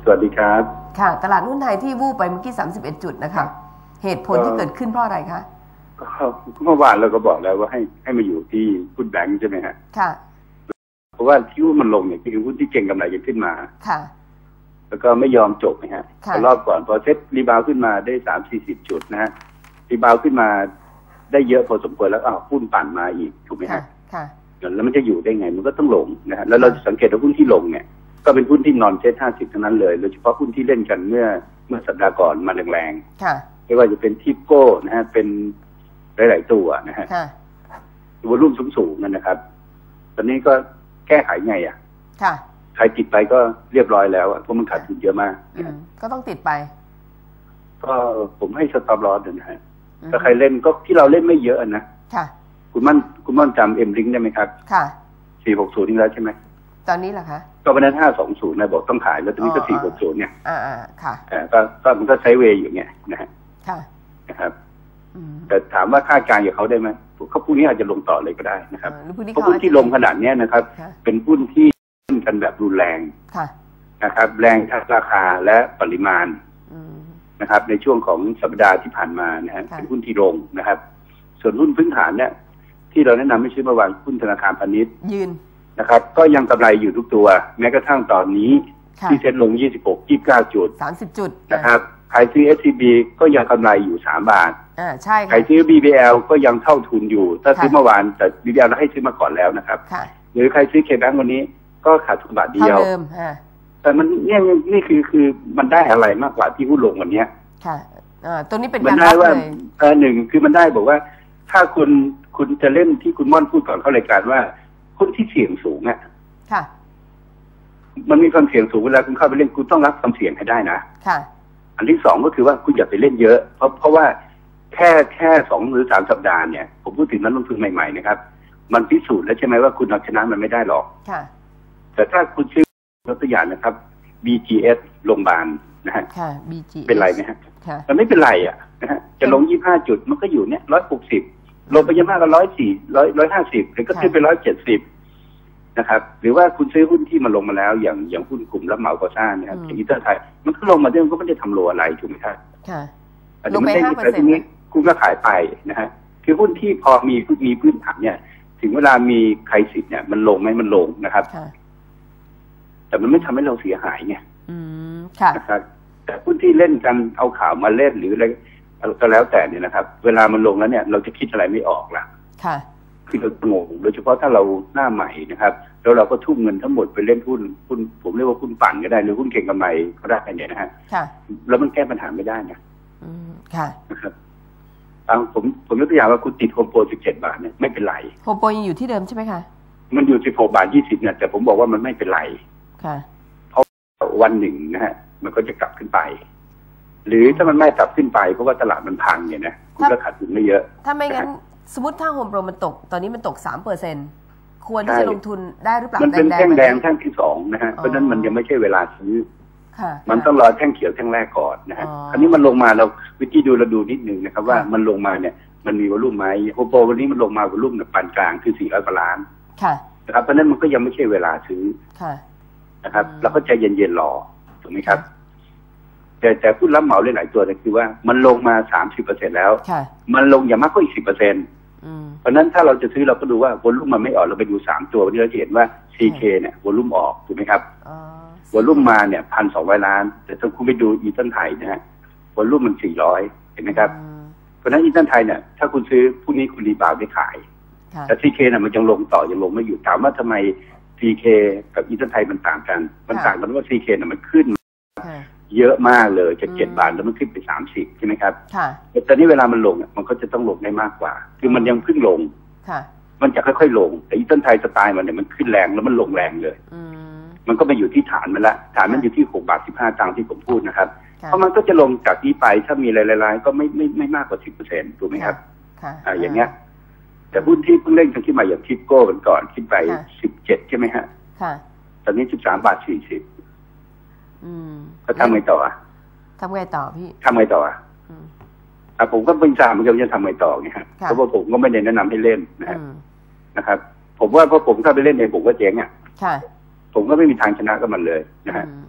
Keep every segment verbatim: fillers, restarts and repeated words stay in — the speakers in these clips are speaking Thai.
วัสดีครับค่ะตลาดหุ้นไทยที่วูบไปเมื่อกี้สามสิบเอ็ดจุดนะคะเหตุผลที่เกิดขึ้นเพราะอะไรคะเมื่อวานเราก็บอกแล้วว่าให้ให้มาอยู่ที่หุ้นแบงค์ใช่ไหมฮะค่ะเพราะว่าที่หุ้นมันลงเนี่ยคือหุ้นที่เก่งกำไรจะขึ้นมาค่ะแล้วก็ไม่ยอมจบนะฮะรอบก่อนพอเซ็ตรีบาวขึ้นมาได้สามสี่สิบจุดนะฮะรีบาวขึ้นมาได้เยอะพอสมควรแล้วอ้าวหุ้นปั่นมาอีกถูกไหมฮะค่ะแล้วมันจะอยู่ได้ไงมันก็ต้องลงนะฮะแล้วเราสังเกตว่าหุ้นที่ลงเนี่ยก็เป็นหุ้นที่นอนเซ็ตห้าสิบทั้งนั้นเลยโดยเฉพาะหุ้นที่เล่นกันเมื่อเมื่อสัปดาห์ก่อนมาแรงๆไม่ว่าจะเป็นทิปโก้นะฮะเป็นหลายๆตัวนะฮะวอลุ่มสูงๆนั่นนะครับตอนนี้ก็แก้ไขไงอ่ะใครติดไปก็เรียบร้อยแล้วเพราะมันขาดทุนเยอะมากก็ต้องติดไปก็ผมให้สต็อปลอสนะฮะถ้าใครเล่นก็ที่เราเล่นไม่เยอะนะคุณมั่นคุณมั่นจำเอ็มลิงได้ไหมครับค่ะสี่หกศูนย์นี่แล้วใช่ไหมตอนนี้เหรอคะก็วันนั้นห้าสองศูนย์นะบอกต้องขายแล้วตอนนี้ก็สี่หกศูนย์เนี่ยอ่าอ่าค่ะอ่าก็ก็มันก็ไซด์เวย์อยู่เนี่ยนะฮะค่ะนะครับแต่ถามว่าคาดการณ์กับเขาได้ไหมเขาพรุ่งนี้อาจจะลงต่อเลยก็ได้นะครับเพราะหุ้นที่ลงขนาดนี้นะครับเป็นหุ้นที่ขึ้นกันแบบรุนแรงนะครับแรงทั้งราคาและปริมาณนะครับในช่วงของสัปดาห์ที่ผ่านมานะฮะเป็นหุ้นที่ลงนะครับส่วนหุ้นพื้นฐานเนี่ยที่เราแนะนำไม่ใช่เมื่อวานหุ้นธนาคารพาณิชย์ยืนนะครับก็ยังกำไรอยู่ทุกตัวแม้กระทั่งตอนนี้ที่เซ็นลงยี่สิบหก ยี่สิบเก้าจุดสามสิบจุดนะครับใครซื้อ เอส ซี บี ก็ยังกำไรอยู่สามบาทอ่าใช่ใครซื้อ บี บี แอล ก็ยังเท่าทุนอยู่ถ้าซื้อเมื่อวานแต่ บี บี แอล เราให้ซื้อมาก่อนแล้วนะครับหรือใครซื้อ K-Bank วันนี้ก็ขาดทุนบาทเดียวแต่มันเนี่ยนี่คือคือมันได้อะไรมากกว่าที่หุ้นลงวันนี้ค่ะอ่าตัวนี้เป็นการได้ว่าเออหนึ่งคือมันได้บอกว่าถ้าคุณคุณจะเล่นที่คุณม่อนพูดก่อนเข้ารายการว่าหุ้นที่เสี่ยงสูงอ่ะค่ะมันมีความเสี่ยงสูงเวลาคุณเข้าไปเล่นคุณต้องรับความเสี่ยงให้ได้นะค่ะอันที่สองก็คือว่าคุณอย่าไปเล่นเยอะเพราะเพราะว่าแค่แค่สองหรือสามสัปดาห์เนี่ยผมพูดถึงนักลงทุนใหม่ๆนะครับมันพิสูจน์แล้วใช่ไหมว่าคุณเอาชนะมันไม่ได้หรอกค่ะแต่ถ้าคุณซื้อยกตัวอย่างนะครับ บี จี เอส โรงพยาบาลนะฮะค่ะ บี จี เอส เป็นไรไหมฮะค่ะมันไม่เป็นไรอ่ะนะฮะจะลงยี่สิบห้าจุดมันก็อยู่เนี่ยร้อยหกสิบลงไปยังมากก็ร้อยสี่ร้อยร้อยห้าสิบหรือก็ขึ้นไปร้อยเจ็ดสิบนะครับหรือว่าคุณซื้อหุ้นที่มันลงมาแล้วอย่างอย่างหุ้นกลุ่มรับเหมาก่อสร้างนะครับอย่างอิตาไทยมันก็ลงมาเรื่องก็ไม่ได้ทำโลอะไรถูกไหมครับค่ะลงไปห้าเปอร์เซ็นต์นี้คุณก็ขายไปนะฮะคือหุ้นที่พอมีมีพื้นฐานเนี่ยถึงเวลามีใครสิทธิ์เนี่ยมันลงไหมมันลงนะครับแต่มันไม่ทำให้เราเสียหายไงนะครับแต่หุ้นที่เล่นกันเอาข่าวมาเล่นหรืออะไรก็แล้วแต่เนี่ยนะครับเวลามันลงแล้วเนี่ยเราจะคิดอะไรไม่ออกละค่ะคือเรางงโดยเฉพาะถ้าเราหน้าใหม่นะครับแล้วเราก็ทุ่มเงินทั้งหมดไปเล่นหุ้นหุ้นผมเรียกว่าหุ้นปั่นก็ได้หรือหุ้นเก่งกำไรก็ได้เนี่ยนะฮะค่ะแล้วมันแก้ปัญหาไม่ได้ไงอืมค่ะนะครับผมผมยกตัวอย่างว่าคุณติดโฮมโปรสิบเจ็ดบาทเนี่ยไม่เป็นไรโฮมโปรยังอยู่ที่เดิมใช่ไหมคะมันอยู่สิบหกบาทยี่สิบเนี่ยแต่ผมบอกว่ามันไม่เป็นไรค่ะเพราะวันหนึ่งนะฮะมันก็จะกลับขึ้นไปหรือถ้ามันไม่กลับขึ้นไปเพราะว่าตลาดมันพังเนี่ยนะคุณก็ขาดทุนไม่เยอะถ้าไม่งั้นสมมติถ้าโฮมโปรมันตกตอนนี้มันตกสามเปอร์เซ็นต์ควรที่จะลงทุนได้หรือเปล่ามันเป็นแท่งแดงแท่งที่สองนะฮะเพราะนั้นมันยังไม่ใช่เวลาซื้อมันต้องรอแท่งเขียวแท่งแรกก่อนนะฮะคราวนี้มันลงมาเราวิธีดูเราดูนิดนึงนะครับว่ามันลงมาเนี่ยมันมีวอลุ่มไหมโฮมโปรวันนี้มันลงมาวอลุ่มปานกลางคือสี่ร้อยกว่าล้านนะครับเพราะนั้นมันก็ยังไม่ใช่เวลาซื้อนะครับเราก็ใจเย็นๆรอถูกไหมครับแต่แต่ผู้รับเหมาหลายๆตัวเนี่ยคือว่ามันลงมาสามสิบเปอร์เซ็นต์แล้วมันลงอย่างมากก็อีกสิบเปอร์เซ็นต์เพราะนั้นถ้าเราจะซื้อเราก็ดูว่าวอลุ่มมันไม่ออกเราไปดูสามตัววันนี้เราจะเห็นว่า ซี เค เนี่ยวอลุ่มออกถูกไหมครับวอลุ่มมาเนี่ยพันสองร้อยล้านแต่ถ้าคุณไปดูอีตันไทยนะฮะวอลุ่มมันสี่ร้อยเห็นไหมครับเพราะนั้นอีตันไทยเนี่ยถ้าคุณซื้อพวกนี้คุณรีบาวได้ขายแต่ ซี เค เนี่ยมันยังลงต่อยังลงไม่อยู่ถามว่าทำไม ซี เค กับอีตันไทยมันต่างกันมันต่างกันว่า ซี เค เนี่ยมันขึ้นเยอะมากเลยจะเจ็ดบาทแล้วมันขึ้นไปสามสิบใช่ไหมครับแต่ตอนนี้เวลามันลงมันก็จะต้องลงได้มากกว่าคือมันยังเพิ่งลงมันจะค่อยๆลงแต่อีตันไทยสไตล์มันเนี่ยมันขึ้นแรงแล้วมันลงแรงเลยมันก็ไปอยู่ที่ฐานมันละฐานมันอยู่ที่หกบาทสิบห้าตังค์ที่ผมพูดนะครับเพราะมันก็จะลงจากนี้ไปถ้ามีรายๆก็ไม่ไม่ไม่มากกว่าสิบเปอร์เซ็นต์ถูกไหมครับอ่าอย่างเงี้ยแต่หุ้นที่เพิ่งเล่นกันขึ้นมาอย่างทิปโก้กันก่อนขึ้นไปสิบเจ็ดใช่ไหมฮะตอนนี้สิบสามบาทสี่สิบเขาทำไงต่ออ่ะทำไงต่อพี่ทำไงต่ออ่ะอ่ะผมก็เป็นทราบเหมือนกันจะทำไงต่อไงฮะเพราะว่าผมก็ไม่ได้แนะนำให้เล่นนะครับนะครับผมว่าพอผมเข้าไปเล่นเองผมก็เจ๊งอ่ะผมก็ไม่มีทางชนะกับมันเลยนะฮะ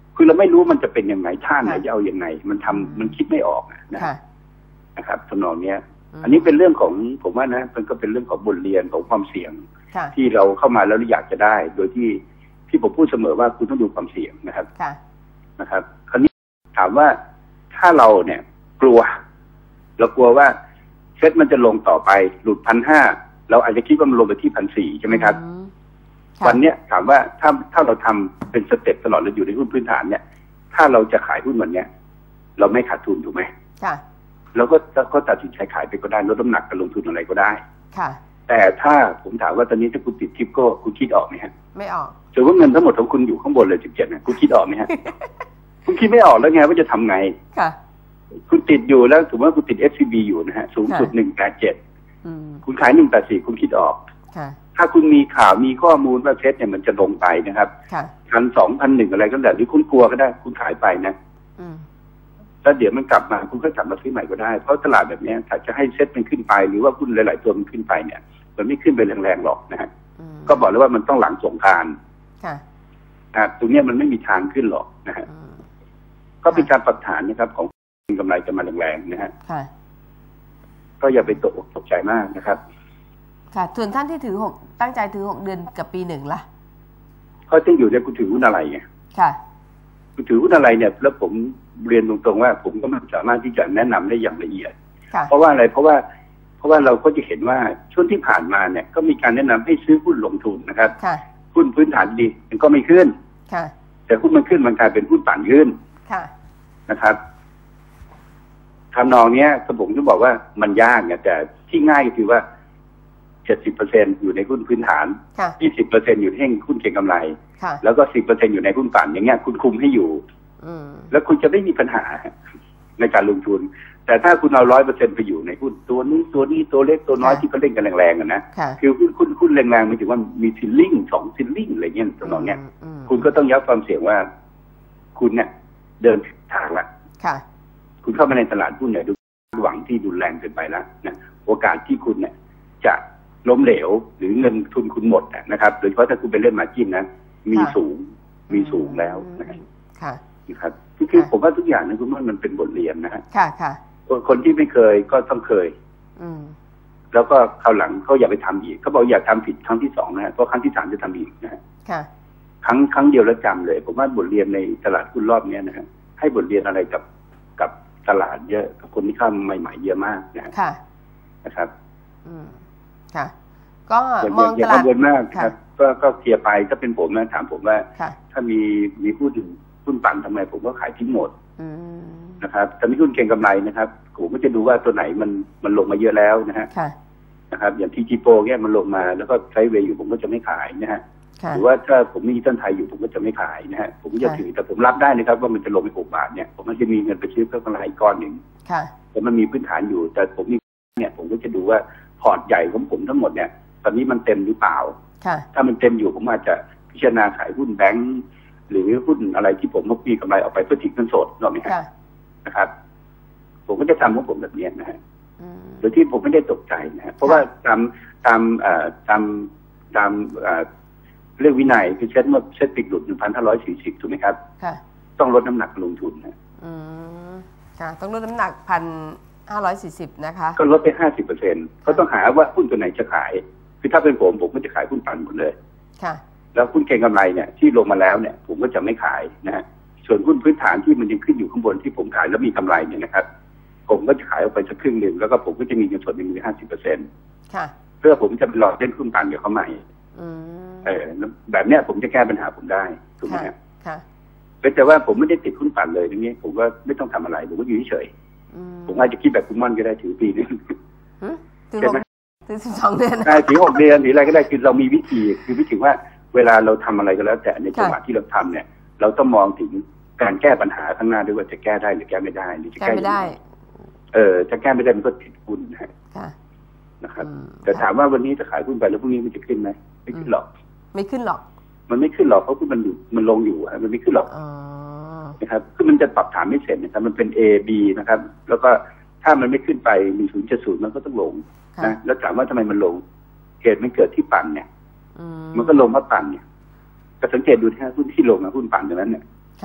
คือเราไม่รู้มันจะเป็นยังไงท่าไหนจะเอายังไงมันทำมันคิดไม่ออกนะนะครับทำนองเนี้ยอันนี้เป็นเรื่องของผมว่านะมันก็เป็นเรื่องของบทเรียนของความเสี่ยงที่เราเข้ามาแล้วเราอยากจะได้โดยที่ที่ผมพูดเสมอว่าคุณต้องดูความเสี่ยงนะครับนะครับคราวนี้ถามว่าถ้าเราเนี่ยกลัวเรากลัวว่าเซ็ตมันจะลงต่อไปหลุดพันห้าเราอาจจะคิดว่ามันลงไปที่พันสี่ใช่ไหมครับวันเนี้ยถามว่าถ้าถ้าเราทำเป็นสเต็ปตลอดเราอยู่ในหุ้นพื้นฐานเนี่ยถ้าเราจะขายหุ้นวันเนี้ยเราไม่ขาดทุนถูกไหมค่ะเราก็ก็ตัดสินใจขายไปก็ได้ลดน้ำหนักการลงทุนอะไรก็ได้ค่ะแต่ถ้าผมถามว่าตอนนี้ถ้าคุณติดทิปโก้คุณคิดออกไหมฮะไม่ออกถือว่าเงินทั้งหมดของคุณอยู่ข้างบนเลยสิบเจ็ดนะคุณคิดออกไหมฮะ คุณคิดไม่ออกแล้วไงว่าจะทำไงค่ะคุณติดอยู่แล้วถือว่าคุณติด เอส ซี บี อยู่นะฮะสูงสุดหนึ่งแปดเจ็ดคุณขายหนึ่งแปดสี่คุณคิดออกถ้าคุณมีข่าวมีข้อมูลว่าเซ็ตเนี่ยมันจะลงไปนะครับพันสองพันหนึ่งอะไรก็แล้วหรือคุณกลัวก็ได้คุณขายไปนะแล้วเดี๋ยวมันกลับมาคุณก็กลับมาซื้อใหม่ก็ได้เพราะตลาดแบบนี้ถ้าจะให้เซ็ตมันขึ้นไปหรือว่าหุ้นหลายๆตัวมันขึ้นไปเนี่ยมันไม่ขึ้นไปแรงๆหรอกนะฮะก็บอกเลยว่ามันต้องหลังสงกรานต์ค่ะตรงนี้มันไม่มีทางขึ้นหรอกนะฮะก็เป็นการปรับฐานนะครับของกำไรจะมาแรงๆนะฮะก็อย่าไปตกตกใจมากนะครับค่ะส่วนท่านที่ถือหกตั้งใจถือหกเดือนกับปีหนึ่งล่ะก็ต้องอยู่ในคุณถือหุ้นอะไรไงค่ะคุณถือหุ้นอะไรเนี่ยแล้วผมเรียนตรงๆว่าผมก็ไม่สามารถที่จะแนะนำได้อย่างละเอียดเพราะว่าอะไรเพราะว่าเพราะว่าเราก็จะเห็นว่าช่วงที่ผ่านมาเนี่ยก็มีการแนะนำให้ซื้อหุ้นลงทุนนะครับหุ้นพื้นฐานดีมันก็ไม่ขึ้นแต่หุ้นมันขึ้นมันกลายเป็นหุ้นปั่นขึ้นนะครับทำนองเนี้ยผมจะบอกว่ามันยากเนี่ยแต่ที่ง่ายก็คือว่าเจ็ดสิบเปอร์เซ็นอยู่ในหุ้นพื้นฐานยี่สิบเปอร์เซ็นอยู่ในหุ้นเก็งกำไรแล้วก็สิบเปอร์เซ็นอยู่ในหุ้นปั่นอย่างเงี้ยคุณคุมให้อยู่แล้วคุณจะไม่มีปัญหาในการลงทุนแต่ถ้าคุณเอาร้อยเปอร์เซ็นไปอยู่ในหุ้นตัวนี้ตัวนี้ตัวเล็กตัวน้อยที่เขาเล่นกันแรงๆนะคือหุ้นหุ้นหุ้นแรงๆมันถือว่ามีซิลลิ่งสองซิลลิ่งอะไรเงี้ยตรงเนี้ยคุณก็ต้องยับความเสี่ยงว่าคุณเนี่ยเดินทางละคุณเข้ามาในตลาดหุ้นเนี่ยดูหวังที่ดุแรงเกินไปแล้วนะโอกาสที่คุณเนี่ยจะล้มเหลวหรือเงินทุนคุณหมดนะครับโดยเฉพาะถ้าคุณไปเล่นมาร์จิ้นนะมีสูงมีสูงแล้วนะครับนะครับคือผมว่าทุกอย่างนะคุณว่ามันเป็นบทเรียนนะฮะค่ะค่ะคนที่ไม่เคยก็ต้องเคยแล้วก็คราวหลังเขาอย่าไปทำอีกเขาบอกอย่าทำผิดครั้งที่สองนะฮะเพราะครั้งที่สามจะทำอีกนะฮะค่ะครั้งครั้งเดียวแล้วจำเลยผมว่าบทเรียนในตลาดหุ้นรอบนี้นะฮะให้บทเรียนอะไรกับกับตลาดเยอะกับคนที่เข้าใหม่ๆเยอะมากนะค่ะนะครับอืมค่ะก็มองตลาดมากครับก็ก็เคลียร์ไปถ้าเป็นผมนะถามผมว่าถ้ามีมีผู้ถึงหุ้นปั่นทำไมผมก็ขายทิ้งหมดนะครับถ้ามีหุ้นเก็งกำไรนะครับผมก็จะดูว่าตัวไหนมันมันลงมาเยอะแล้วนะฮะนะครับอย่างที่จีโปเนี่ยมันลงมาแล้วก็ไซด์เวย์อยู่ผมก็จะไม่ขายนะฮะหรือว่าถ้าผมมีต้นไทยอยู่ผมก็จะไม่ขายนะฮะผมจะถือแต่ผมรับได้นะครับว่ามันจะลงไปหกบาทเนี่ยผมก็จะมีเงินไปซื้อเพิ่มกำไรก้อนหนึ่งแต่มันมีพื้นฐานอยู่แต่ผมมีเนี่ยผมก็จะดูว่าพอร์ตใหญ่ของผมทั้งหมดเนี่ยตอนนี้มันเต็มหรือเปล่าถ้ามันเต็มอยู่ผมอาจจะพิจารณาขายหุ้นแบงก์หรือหุ้นอะไรที่ผมมีกำไรออกไปเพื่อทิ้งเงินสดหรอไหมครับนะครับผมก็จะทำของผมแบบนี้นะฮะโดยที่ผมไม่ได้ตกใจนะฮะเพราะว่าตามตามตามตามเรื่องวินัยคือเซ็ตเมื่อเซ็ตปิดหลุดหนึ่งพันห้าร้อยสี่สิบถูกไหมครับต้องลดน้ำหนักลงทุนนะอืมค่ะต้องลดน้ำหนักพันห้าร้อยสี่สิบนะคะก็ลดไปห้าสิบเปอร์เซ็นต์เขาต้องหาว่าหุ้นตัวไหนจะขายคือถ้าเป็นผมผมก็จะขายหุ้นปั่นหมดเลยค่ะแล้วหุ้นเก็งกำไรเนี่ยที่ลงมาแล้วเนี่ยผมก็จะไม่ขายนะฮะส่วนหุ้นพื้นฐานที่มันยังขึ้นอยู่ข้างบนที่ผมขายแล้วมีกำไรเนี่ยนะครับผมก็จะขายออกไปสักครึ่งหนึ่งแล้วก็ผมก็จะมีเงินสดในมือห้าสิบเปอร์เซ็นต์ค่ะเพื่อผมจะไปหลอกเล่นหุ้นปั่นกับเขาใหม่เออแบบเนี้ยผมจะแก้ปัญหาผมได้ถูกไหมครับค่ะแต่ว่าผมไม่ได้ติดหุ้นปั่นเลยตรงนี้ผมก็ไม่ต้องทำอะไรผมก็อยู่เฉยผมอาจจะคิดแบบคุณม่อนก็ได้ถือปีนึงใช่ไหมถือสิบสองเดือนได้ถือหกเดือนหรืออะไรก็ได้คือเรามีวิธีคือวิธีว่าเวลาเราทำอะไรก็แล้วแต่ในจังหวะที่เราทำเนี่ยเราต้องมองถึงการแก้ปัญหาข้างหน้าด้วยว่าจะแก้ได้หรือแก้ไม่ได้หรือจะแก้ไม่ได้เออจะแก้ไม่ได้มันก็ติดหุ้นนะนะครับแต่ถามว่าวันนี้จะขายหุ้นไปแล้วพรุ่งนี้มันจะขึ้นไหมไม่ขึ้นหรอกไม่ขึ้นหรอกมันไม่ขึ้นหรอกเพราะหุ้นมันมันลงอยู่มันไม่ขึ้นหรอกนะครับคือมันจะปรับฐานไม่เสร็จนะครับมันเป็น A B นะครับแล้วก็ถ้ามันไม่ขึ้นไปมีศูนย์จุดศูนย์มันก็ต้องลงนะแล้วถามว่าทำไมมันลงเหตุมันเกิดที่ปั่นเนี่ยมันก็ลงเพราะปั่นเนี่ยก็สังเกตดูที่หุ้นที่ลงนะหุ้นปั่นตรงนั้นเนี่ย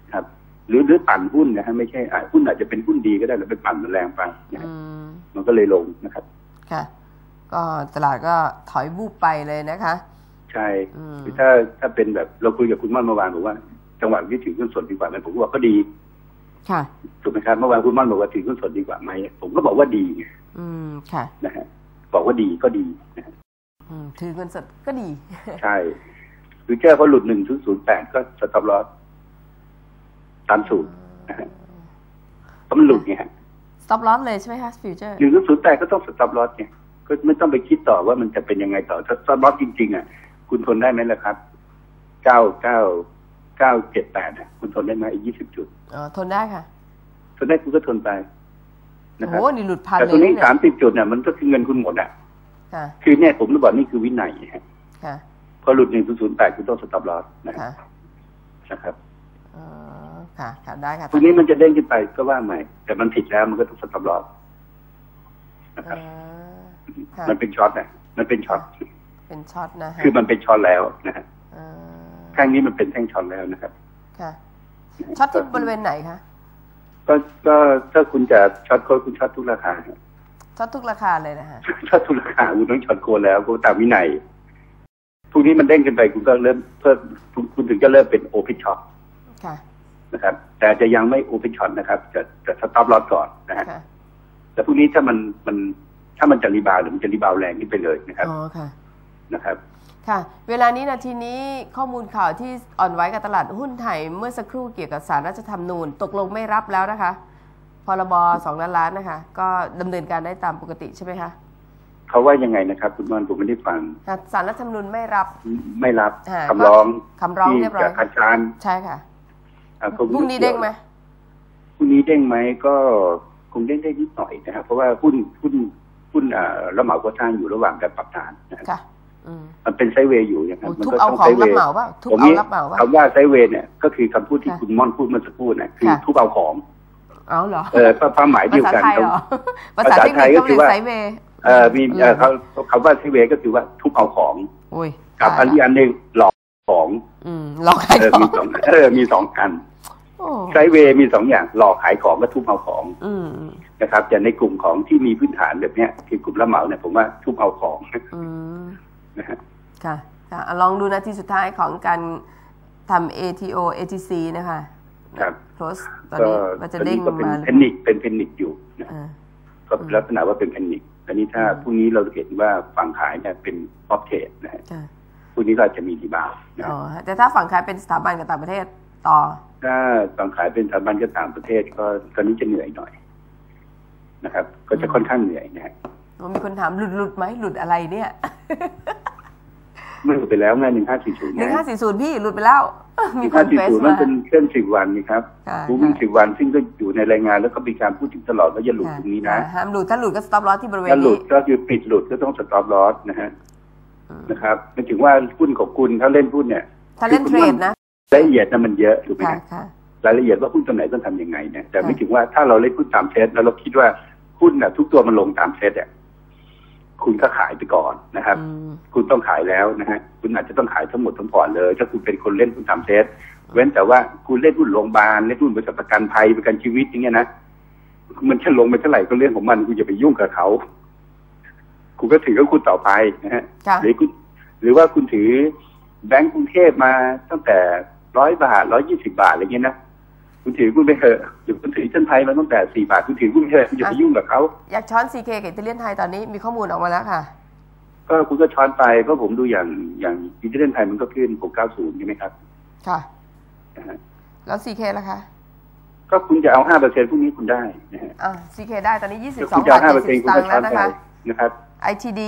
ครับหรือหรือปั่นหุ้นนะฮะไม่ใช่หุ้นอาจจะเป็นหุ้นดีก็ได้แล้วไปปั่นมันแรงไปนะมันก็เลยลงนะครับค่ะก็ตลาดก็ถอยบูบไปเลยนะคะใช่คือถ้าถ้าเป็นแบบเราคุยกับคุณม่อนเมื่อวานบอกว่าจังหวะที่ถือหุ้นสดดีกว่าไหมผมก็บอกก็ดีค่ะถูกไหมครับเมื่อวานคุณม่อนบอกว่าถือหุ้นสดดีกว่าไหมผมก็บอกว่าดีอืมค่ะนะฮะบอกว่าดีก็ดีนะฮะถือเงินสดก็ดีใช่ฟิวเจอร์พอหลุดหนึ่งถึงศูนย์แปดก็สต็อปลอสตามสูตรนะฮะเพราะมันหลุดไงฮะสต็อปลอสเลยใช่ไหมคะฟิวเจอร์หนึ่งถึงศูนย์แปดก็ต้องสต็อปลอสไงก็ไม่ต้องไปคิดต่อว่ามันจะเป็นยังไงต่อถ้าสต็อปลอสจริงๆอ่ะคุณทนได้ไหมล่ะครับเก้าเก้าเก้าเจ็ดแปดอ่ะคุณทนได้ไหมอีกยี่สิบจุดอ๋อทนได้ค่ะทนได้คุณก็ทนไปนะครับโอ้นี่หลุดพันเลยแต่ตรงนี้สามสิบจุดเนี่ยมันก็คือเงินคุณหมดอ่ะคือเนี่ยผมรู้บอกนี่คือวินัยฮะพอหลุดหนึ่งถึงศูนย์แปดคุณต้องสต็อปลอสนะครับนะครับอ๋อค่ะค่ะได้ค่ะตรงนี้มันจะเด้งขึ้นไปก็ว่าใหม่แต่มันผิดแล้วมันก็ต้องสต็อปลอสนะครับมันเป็นช็อตนะมันเป็นช็อตเป็นช็อตนะคือมันเป็นช็อตแล้วนะฮะข้างนี้มันเป็นแท่งช็อตแล้วนะครับค่ะช็อตที่บริเวณไหนคะก็ก็ถ้าคุณจะช็อตโค้ดคุณช็อตทุกราคาช็อตทุกราคาเลยนะฮะช็อตทุกราคาคุณต้องช็อตโค้ดแล้วก็ตามวินัยพรุ่งนี้มันเด้งขึ้นไปคุณก็เริ่มเพิ่มคุณถึงจะเริ่มเป็นโอเพนช็อตค่ะนะครับแต่จะยังไม่โอเพนช็อตนะครับจะจะสต็อปลอสก่อนนะฮะแต่พรุ่งนี้ถ้ามันมันถ้ามันจะรีบาวหรือมันจะรีบาวแรงขึ้นไปเลยนะครับอ๋อค่ะนะครับค่ะเวลานี้นาทีนี้ข้อมูลข่าวที่อ่อนไหวกับตลาดหุ้นไทยเมื่อสักครู่เกี่ยวกับศาลรัฐธรรมนูญตกลงไม่รับแล้วนะคะพรบสองล้านล้านนะคะก็ดำเนินการได้ตามปกติใช่ไหมคะเขาว่ายังไงนะครับคุณมอนผมไม่ได้ฟังศาลรัฐธรรมนูญไม่รับไม่รับคำร้องคำร้องเรียบร้อยคัดค้านใช่ค่ะพรุ่งนี้เด้งไหมพรุ่งนี้เด้งไหมก็คงเด้งได้นิดหน่อยนะครับเพราะว่าหุ้นหุ้นหุ้นรับเหมาก่อสร้างอยู่ระหว่างการปรับฐานนะครับมันเป็นไซด์เวย์อยู่อย่างนั้นมันก็ต้องไซด์เวย์ทุบเอารับเหมาป่ะคำว่าไซด์เวย์เนี่ยก็คือคำพูดที่คุณม่อนพูดเมื่อสักครู่เนี่ยคือทุบเอาของเอาเหรอเออความหมายเดียวกันภาษาไทยก็คือว่าไซด์เวย์เออมีเขาคำว่าไซด์เวย์ก็คือว่าทุบเอาของกับอันที่อันหนึ่งหลอกของหลอกขายของมีสองเออมีสองอันไซด์เวย์มีสองอย่างหลอกขายของกับทุบเอาของนะครับแต่ในกลุ่มของที่มีพื้นฐานแบบนี้คือกลุ่มรับเหมาเนี่ยผมว่าทุบเอาของนะฮะค่ะค่ะลองดูนาทีสุดท้ายของการทำ เอ ที โอ เอ ที ซี นะคะครับ close ตอนนี้มันจะเด้งมาเป็นเพนนิกเป็นเพนนิกอยู่นะก็ลักษณะว่าเป็นเพนนิกอันนี้ถ้าพรุ่งนี้เราเห็นว่าฝั่งขายเนี่ยเป็นออฟเทรดนะฮะพรุ่งนี้เราจะมีดีบาวอ๋อแต่ถ้าฝั่งขายเป็นสถาบันกับต่างประเทศต่อถ้าฝั่งขายเป็นสถาบันกับต่างประเทศก็ตอนนี้จะเหนื่อยหน่อยนะครับก็จะค่อนข้างเหนื่อยนะฮะมีคนถามหลุดหลุดไหมหลุดอะไรเนี่ยไม่หลุดไปแล้วไงหนึ่งห้าสี่ศูนย์หนึ่งห้าสี่ศูนย์พี่หลุดไปแล้วมีคนเฟซมามันเป็นเครื่องสิบวันนี่ครับบูมิ่งสิบวันซึ่งก็อยู่ในรายงานแล้วก็มีการพูดถึงตลอดว่าอย่าหลุดตรงนี้นะห้ามหลุดถ้าหลุดก็สต็อปลอสที่บริเวณนี้ถ้าหลุดก็คือปิดหลุดก็ต้องสต็อปลอสนะฮะนะครับไม่ถึงว่าหุ้นของคุณถ้าเล่นหุ้นเนี่ยถ้าเล่นเทรดนะรายละเอียดนั้นมันเยอะถูกไหมครับรายละเอียดว่าหุ้นตัวไหนต้องทำยังไงเนี่ยแต่ไม่ถึงว่าถ้าเราเล่นหุ้นตามเซตแล้วเราคิดว่าหุ้นน่ะทุกตัวมันลงตามเซตอ่ะคุณก็ขายไปก่อนนะครับคุณต้องขายแล้วนะฮะคุณอาจจะต้องขายทั้งหมดทั้งพอร์ตเลยถ้าคุณเป็นคนเล่นหุ้นตามเซตเว้นแต่ว่าคุณเล่นหุ้นโรงพยาบาลเล่นหุ้นบริษัทประกันภัยประกันชีวิตอย่างเงี้ยนะมันจะลงไปเท่าไหร่ก็เรื่องของมันคุณจะไปยุ่งกับเขาคุณก็ถือก็คุณต่อไปนะฮะหรือคุณหรือว่าคุณถือแบงก์กรุงเทพมาตั้งแต่ร้อยบาทร้อยยี่สิบบาทอะไรเงี้ยนะคุณถือคุณไปเถอะหรือคุณถือเส้นไทยมาตั้งแต่สี่บาทคุณถือคุณไปเถอะคุณอย่าไปยุ่งกับเขาอยากช้อน ซี เค กับอิตาเลียนไทยตอนนี้มีข้อมูลออกมาแล้วค่ะก็คุณก็ช้อนไปเพราะผมดูอย่างอย่างอิตาเลียนไทยมันก็ขึ้นหกเก้าศูนย์ใช่ไหมครับค่ะแล้ว ซี เค ล่ะคะก็คุณจะเอาห้าเปอร์เซ็นต์พวกนี้คุณได้นะฮะอ่า ซี เค ได้ตอนนี้ยี่สิบสองบาทเจ็ดสิบสตางค์แล้วนะคะนะครับไอ ที ดี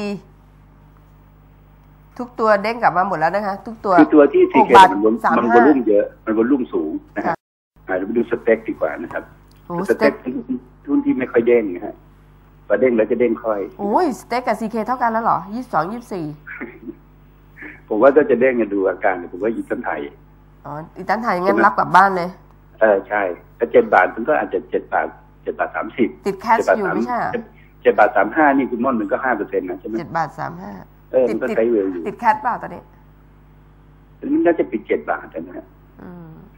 ทุกตัวเด้งกลับมาหมดแล้วนะคะทุกตัวคือตัวที่ ซี เค มันมันวอลุ่มเยอะมันวอลุ่มสูงนะฮะเราไปดูสเต็กดีกว่านะครับสเต็กทุนที่ไม่ค่อยเด้งนะฮะพอเด้งแล้วจะเด้งค่อยโอ้ยสเต็กกับ ซี เค เท่ากันแล้วเหรอยี่สิบสอง ยี่สิบสี่ผมว่าก็จะเด้งกันดูอาการผมว่าอีตันไทยอ๋ออีตันไทยงั้นรับกลับบ้านเลยเออใช่ถ้าเจ็ดบาทมันก็อาจจะเจ็ดบาทเจ็ดบาทสามสิบติดแคชอยู่ไม่ใช่เจ็ดบาทสามห้านี่คุณม่อนมันก็ห้าเปอร์เซ็นต์นะใช่ไหมเจ็ดบาทสามห้าเออมันก็ใช้เวลอยู่ติดแคชเปล่าตอนนี้มันน่าจะปิดเจ็ดบาทนะฮะ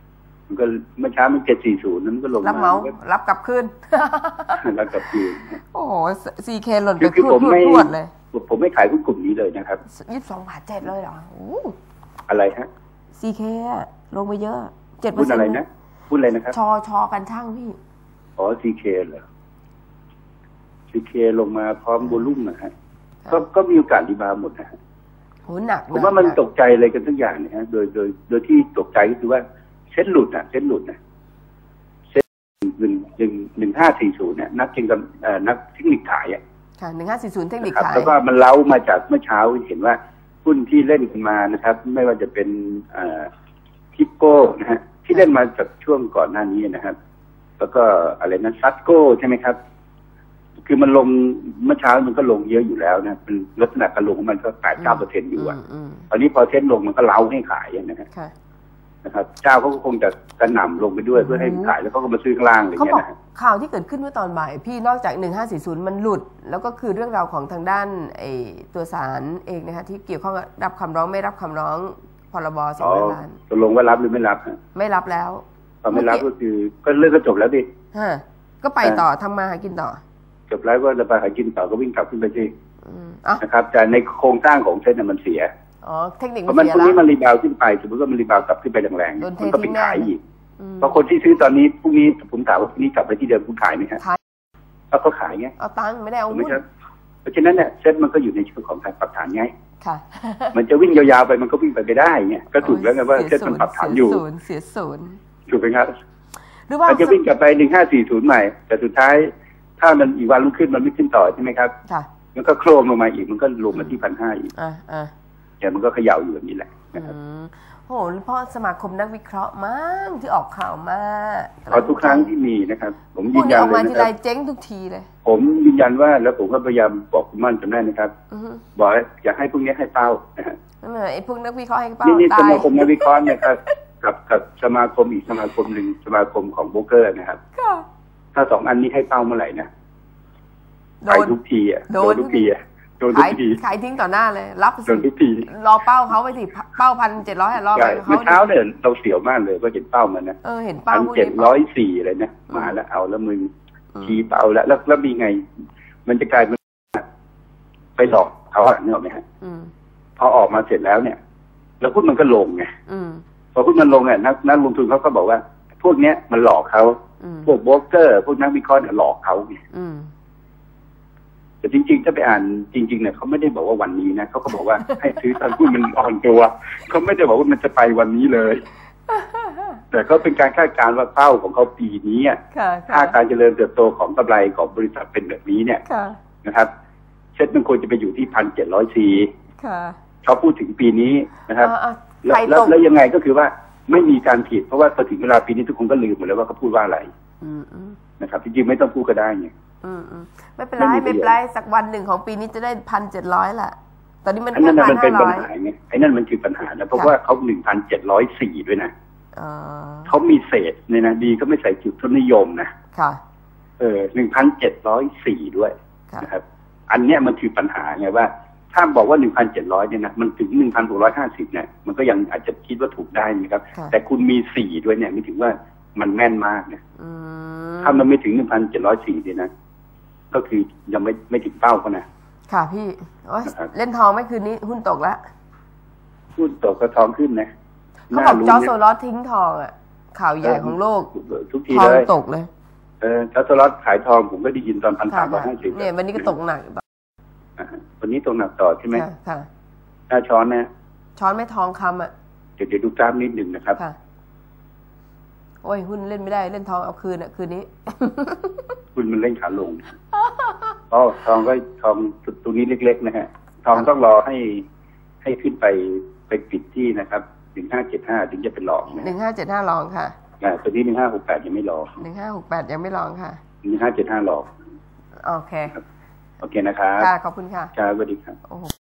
มันก็เมื่อเช้ามันเจ็ดสี่ศูนย์นั้นก็ลงรับเมารับกลับคืนรับกลับคืนโอ้โหซีเคหล่นไปคือผมไม่เลยผมไม่ขายหุ้นกลุ่มนี้เลยนะครับยี่สิบสองบาทเจ็ดเลยเหรอโอ้อะไรฮะซีเคลงไปเยอะเจ็ดเปอร์เซ็นต์อะไรนะหุ้นอะไรนะครับชอชอกันช่างพี่อ๋อซีเคเหรอซีเคลงมาพร้อมโวลุ่มนะฮะก็ก็มีโอกาสรีบาวหมดนะฮะโหหนักผมว่ามันตกใจอะไรกันทุกอย่างเนี่ยฮะโดยโดยโดยที่ตกใจก็คือว่าเซ็ตหลุดอ่ะเซ็ตหลุดนะเซ็ตหนึ่งหนึ่งหนึ่งห้าสี่ศูนย์เนี่ยนักเก็งกับนักเทคนิคขายอ่ะค่ะหนึ่งห้าสี่ศูนย์เทคนิคขายแล้วก็มันเล้ามาจากเมื่อเช้าเห็นว่าหุ้นที่เล่นกันมานะครับไม่ว่าจะเป็นทิปโก้นะฮะที่เล่นมาจากช่วงก่อนหน้านี้นะครับแล้วก็อะไรนะซัตโก้ใช่ไหมครับคือมันลงเมื่อเช้ามันก็ลงเยอะอยู่แล้วนะเป็นลักษณะการลงของมันก็แปดเก้าเปอร์เซ็นต์อยู่อ่ะตอนนี้พอเซ็นลงมันก็เล้าให้ขายนะครับนะครับเจ้าเขาก็คงจะกระหน่ำลงไปด้วยเพื่อให้ขายแล้วก็มาซื้อข้างล่างอะไรอย่างเงี้ยนะข่าวที่เกิดขึ้นเมื่อตอนบ่ายพี่นอกจากหนึ่งห้าสี่ศูนย์มันหลุดแล้วก็คือเรื่องราวของทางด้านไอ้ตัวศาลเองนะคะที่เกี่ยวข้องกับรับคำร้องไม่รับคำร้องพรบสองร้อยล้านตกลงว่ารับหรือไม่รับไม่รับแล้วพอไม่รับก็คือก็เรื่องก็จบแล้วดิฮะก็ไปต่อทำมาหากินต่อจบแล้วก็จะไปหากินต่อก็วิ่งกลับขึ้นไปที่นะครับแต่ในโครงสร้างของเส้นมันเสียอ๋อเทคนิคมันพวกนี้มันรีบาวขึ้นไปสมมติว่ามันรีบาวกลับขึ้นไปแรงๆมันก็เป็นขายอีกเพราะคนที่ซื้อตอนนี้พรุ่งนี้ผมถามว่าพรุ่งนี้กลับไปที่เดิมคุณขายไหมฮะขายเอาก็ขายไงเอาตังค์ไม่ได้เอาไม่ใช่เพราะฉะนั้นเนี่ยเซ็ตมันก็อยู่ในช่วงของการปรับฐานไงค่ะมันจะวิ่งยาวๆไปมันก็วิ่งไปไม่ได้ไงก็ถูกแล้วไงว่าเซ็ตมันปรับฐานอยู่เสียศูนย์ถูกไหมครับหรือว่าจะวิ่งกลับไปหนึ่งห้าสี่ศูนย์ใหม่แต่สุดท้ายถ้ามันอีกวันรุ่งขึ้นมันไม่ขึ้นต่อใช่ไหมครับค่ะมันก็โครมลงมาอีกมันก็ลงมาที่พันห้าอีกอ่าอ่าแต่มันก็เขย่าอยู่แบบนี้แหละอืมโหเพราะสมาคมนักวิเคราะห์มั้งที่ออกข่าวมาเอาทุกครั้งที่มีนะครับผมยืนยันเลยนะครับเจ๊งทุกทีเลยผมยืนยันว่าแล้วผมก็พยายามบอกคุณมั่นจำได้นะครับบอกอยากให้พวกนี้ให้เป้านะฮะไอ้พวกนักวิเคราะห์ให้เป้านี่สมาคมนักวิเคราะห์เนี่ยครับกับกับสมาคมอีกสมาคมหนึ่งสมาคมของโบรกเกอร์นะครับถ้าสองอันนี้ให้เป้าเมื่อไหร่นะขายทุกทีอ่ะโดนทุกทีอ่ะโดนทุกทีขายทิ้งต่อหน้าเลยรับโดนทุกทีรอเป้าเขาไปสิเป้าพันเจ็ดร้อยรอไปเขาเมื่อเช้าเนี่ยเราเสียวมากเลยก็เห็นเป้ามันนะเออเห็นเป้าพันเจ็ดร้อยสี่เลยนะมาแล้วเอาแล้วมึงชี้เป้าแล้วแล้วแล้วมีไงมันจะกลายเป็นไปหลอกเขาอ่ะนึกออกไหมฮะพอออกมาเสร็จแล้วเนี่ยแล้วหุ้นมันก็ลงไงพอหุ้นมันลงเนี่ยนักนักลงทุนเขาก็บอกว่าพวกเนี้ยมันหลอกเขาพวกโบรกเกอร์พวกนักวิเคราะห์เนี่ยหลอกเขาไงแต่จริงๆถ้าไปอ่านจริงๆเนี่ยเขาไม่ได้บอกว่าวันนี้นะเขาก็บอกว่าให้ซื้อตอนหุ้นมันอ่อนตัวเขาไม่ได้บอกว่ามันจะไปวันนี้เลยแต่ก็เป็นการคาดการณ์ว่าเป้าของเขาปีนี้ค่าการเจริญเติบโตของกำไรของบริษัทเป็นแบบนี้เนี่ยนะครับเซ็ตมันควรจะไปอยู่ที่พันเจ็ดร้อยสี่เขาพูดถึงปีนี้นะครับแล้วแล้วยังไงก็คือว่าไม่มีการผิดเพราะว่าพอถึงเวลาปีนี้ทุกคนก็ลืมหมดแล้วว่าเขาพูดว่าอะไรนะครับจริงๆไม่ต้องพูดก็ได้ไงอืมไม่เป็นไรไม่เป็นไรสักวันหนึ่งของปีนี้จะได้พันเจ็ดร้อยละตอนนี้มันแค่พันห้าร้อยไอ้นั่นมันเป็นปัญหาไงไอ้นั่นมันคือปัญหานะเพราะว่าเขาหนึ่งพันเจ็ดร้อยสี่ด้วยนะเขามีเศษเนี่ยนะดีก็ไม่ใส่จุดทุนนิยมนะค่ะเออหนึ่งพันเจ็ดร้อยสี่ด้วยนะครับอันเนี้ยมันคือปัญหาไงว่าถ้าบอกว่าหนึ่งพันเจ็ดร้อยเนี่ยนะมันถึงหนึ่งพันหกร้อยห้าสิบเนี่ยมันก็ยังอาจจะคิดว่าถูกได้นะครับแต่คุณมีสี่ด้วยเนี่ยไม่ถึงว่ามันแม่นมากเนี่ยถ้ามันไม่ถึงหนึ่งพันเจ็ดร้อยสี่เนี่ยนะก็คือยังไม่ไม่ถึงเป้าเขานะค่ะพี่เล่นทองไม่คืนนี้หุ้นตกแล้วหุ้นตกก็ทองขึ้นนะเขาบอกจอโซลอสทิ้งทองอ่ะข่าวใหญ่ของโลกทุกทีเลยตกเลยเออจอโซลอสขายทองผมก็ได้ยินตอนพันสามร้อยห้าสิบเนี่ยวันนี้ก็ตกหนักวันนี้ตกหนักต่อใช่ไหมค่ะหน้าช้อนนะช้อนไม่ทองคำอ่ะเดี๋ยวเดี๋ยวดูกราฟนิดหนึ่งนะครับโอ้ยหุ้นเล่นไม่ได้เล่นทองเอาคืนอ่ะคืนนี้หุ้นมันเล่นขาลงอ๋อทองก็ทองตัวนี้เล็กๆนะฮะทองต้องรอให้ให้ขึ้นไปไปปิดที่นะครับหนึ่งห้าเจ็ดห้าถึงจะเป็นรองหนึ่งห้าเจ็ดห้ารองค่ะอ่าตัวนี้หนึ่งห้าหกแปดยังไม่รองหนึ่งห้าหกแปดยังไม่รองค่ะหนึ่งห้าเจ็ดห้ารองโอเคโอเคนะครับค่ะขอบคุณค่ะครับสวัสดีครับ